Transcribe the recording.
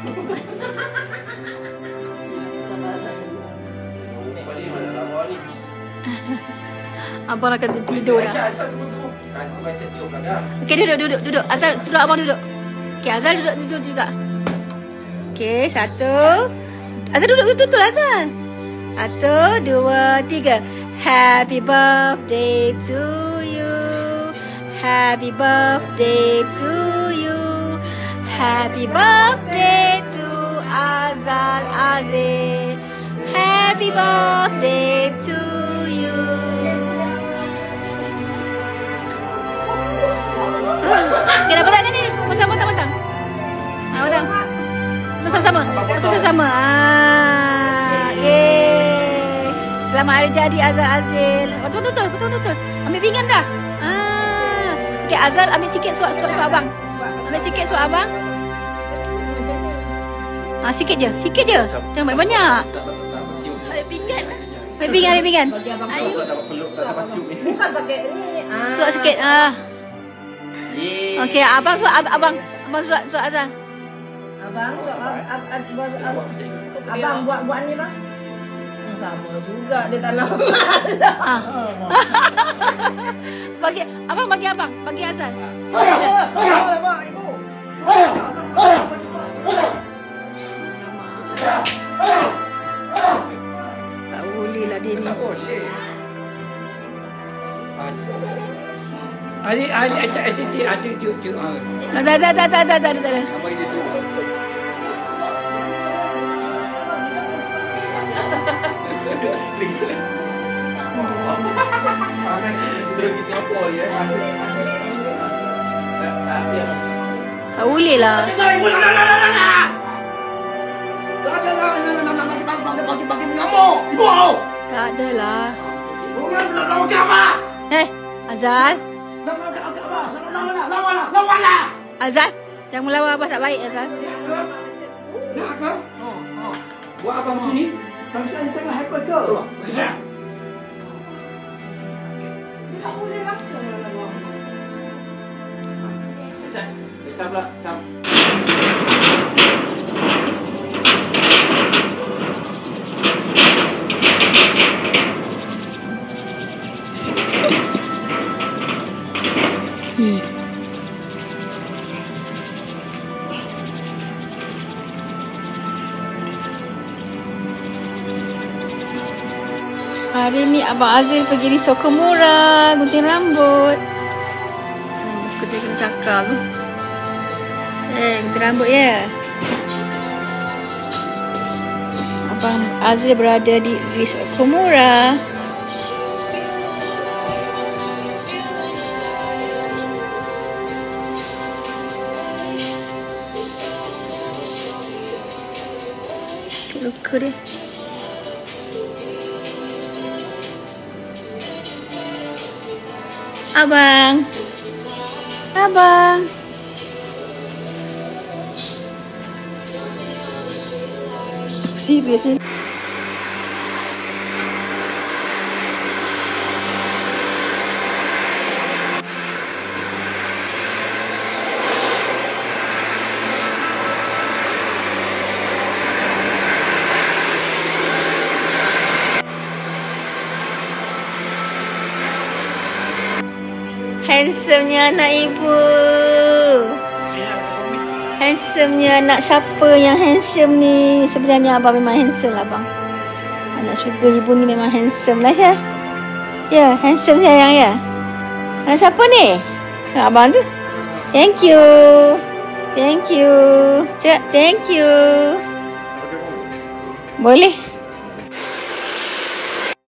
Abang akan tidur dah. Okey, duduk. Azal, suruh abang duduk. Okey, Azal duduk juga. Okey, 1. Azal duduk betul-betul, Azal. 1, 2, 3. Happy birthday to you. Happy birthday to you. Happy birthday to Azal Aziz. Happy birthday to you. Okey, dah petang ni. Petang. Petang. Bersama-sama. Yeay. Selamat hari jadi Azal Azil. Betul. Ambil pinggan dah. Okey, Azal ambil sikit suap abang. Ambil sikit suap abang. Sikit je. Jangan banyak. Ambil pinggan. Ambil pinggan. Ayo. Bukan pakai ni. Suap sikit. Okey, abang suap abang suap Azal. Abang buat ni bang. Sama juga dia tanam. Bagi abang, bagi Azal. Alamak, ibu. Tak boleh lah dia ni. Tak boleh. Adik, ada. Dah. Apa ini tu? Tak boleh lah. Bagi mengamuk. Ibu. Tak ada lah. Bukan tahu siapa. Azal. Lawanlah. Azal, jangan melawan abah tak baik, Azal. Nak ke? Buat abang macam ni? Jangan hyper ke? Tak boleh langsung lah abang. Cap lah, cap. Hari ni Abang Azil pergi di Sokomura gunting rambut. Dia kena cakap tu. Gunting rambut ya. Abang Azil berada di Sokomura. Luka dia. Abang. Serius ni. Handsome-nya anak ibu. Handsome-nya anak siapa yang handsome ni? Sebenarnya abang memang handsome lah bang. Anak sugar ibu ni memang handsome lah ya. Ya, handsome sayang ya. Anak siapa ni? Abang tu. Thank you. Cik, thank you. Boleh.